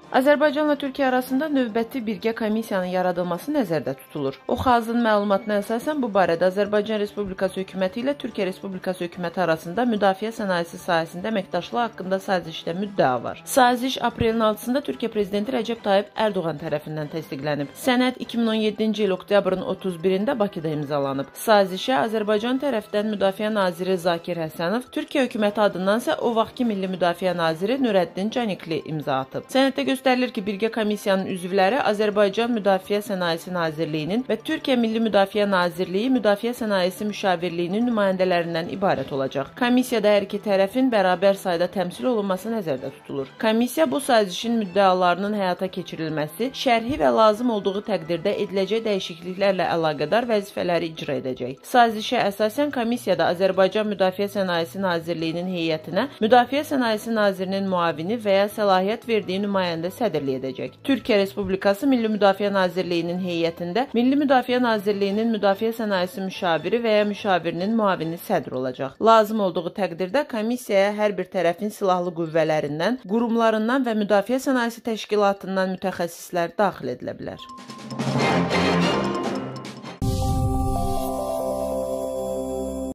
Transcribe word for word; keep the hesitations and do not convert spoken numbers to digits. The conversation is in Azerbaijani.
Azərbaycanla Türkiyə arasında növbəti birgə komissiyanın yaradılması nəzərdə tutulur. O Xazın məlumatına əsasən bu barədə Azərbaycan Respublikası hökuməti ilə Türkiyə Respublikası hökuməti arasında müdafiə sənayesi sahəsində əməkdaşlıq haqqında sazişdə müddəa var. Saziş aprelin altısında Türkiyə Prezidenti Rəcəb Tayyip Ərdoğan tərəfindən təsdiqlənib. Sənəd iki min on yeddinci il oktyabrın otuz birində Bakıda imzalanıb. Sazişə Azərbaycan tərəfdən Müdafiə naziri Zakir Həsənov, Türkiyə hökuməti adından isə o vaxtki Milli Müdafiə naziri Nurəddin Canikli imza atıb. Sənəddə göstərilir ki, birgə komissiyanın üzvləri Azərbaycan Müdafiə Sənayesi Nazirliyinin və Türkiyə Milli Müdafiə Nazirliyi Müdafiə Sənayesi Müşavirliyinin nümayəndələrindən ibarət olacaq. Komissiyada hər iki tərəfin bərabər sayda təmsil olunması nəzərdə tutulur. Komissiya bu sazişin müddəalarının həyata keçirilməsi, şərhi və lazım olduğu təqdirdə ediləcək dəyişikliklərlə əlaqədar vəzifələri icra edəcək. Sazişə əsasən komissiyada Azərbaycan Müdafiə Sənayesi Nazirliyinin heyətinə Müdafiə Sənayesi Nazirinin müavini və ya səlahiyyət verdiyi nümayəndə sədrlik edəcək. Türkiyə Respublikası Milli Müdafiə Nazirliyinin heyətində Milli Müdafiə Nazirliyinin Müdafiə Sənayesi müşaviri və ya müşavirinin müavini sədr olacaq. Lazım olduğu təqdirdə komissiyaya hər bir tərəfin silahlı qüvvələrindən, qurumlarından və Müdafiə Sənayesi Təşkilatından mütəxəssislər daxil edilə bilər.